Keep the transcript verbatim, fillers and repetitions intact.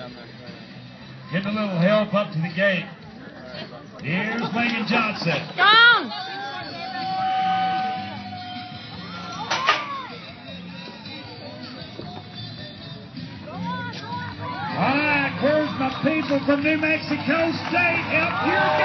Getting a little help up to the gate. Here's Megan Johnson. Gone! All right, where's my people from New Mexico State? Help your